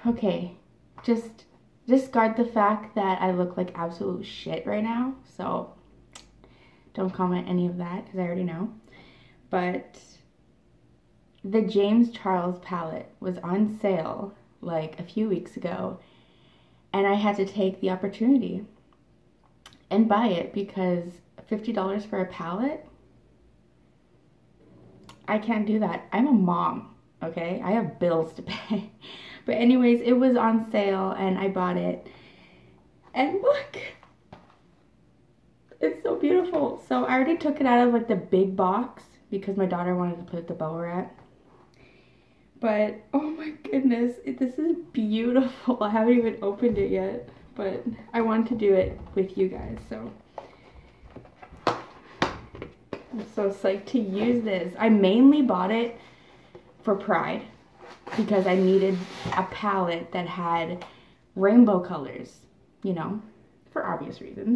okay, just discard the fact that I look like absolute shit right now. So don't comment any of that because I already know. But the James Charles palette was on sale like a few weeks ago, and I had to take the opportunity and buy it because $50 for a palette? I can't do that. I'm a mom, okay? I have bills to pay. But anyways, it was on sale and I bought it. And look, it's so beautiful. So I already took it out of like the big box because my daughter wanted to put it the bow wrap. But oh my goodness, this is beautiful. I haven't even opened it yet, but I want to do it with you guys, so I'm so psyched to use this. I mainly bought it for Pride because I needed a palette that had rainbow colors, you know, for obvious reasons.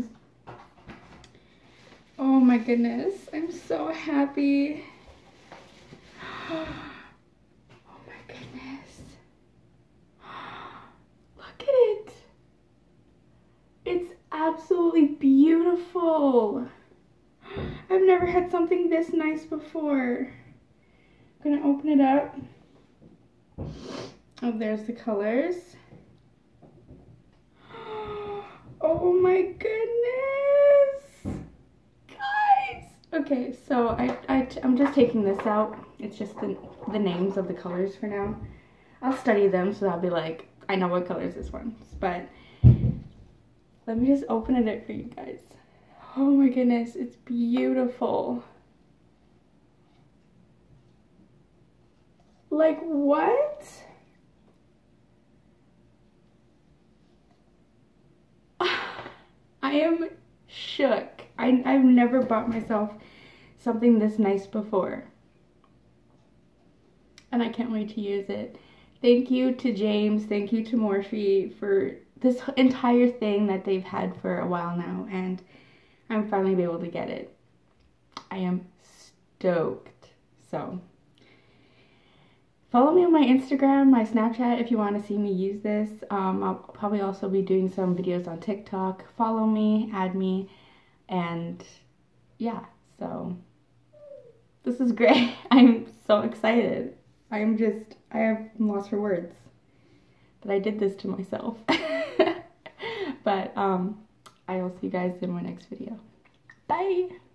Oh my goodness, I'm so happy. Oh my goodness. Look at it. It's absolutely beautiful. I've never had something this nice before. I'm gonna open it up. Oh, there's the colors. Oh my goodness. Guys. Okay, so I'm just taking this out. It's just the names of the colors for now. I'll study them, so I'll be like, I know what colors this one's. But let me just open it up for you guys. Oh my goodness, it's beautiful. Like, what? I am shook. I've never bought myself something this nice before. And I can't wait to use it. Thank you to James, thank you to Morphe for this entire thing that they've had for a while now, and I'm finally be able to get it. I am stoked. So follow me on my Instagram, my Snapchat if you want to see me use this. I'll probably also be doing some videos on TikTok. Follow me, add me, and yeah, so this is great. I'm so excited. I'm lost for words that I did this to myself. But I will see you guys in my next video. Bye!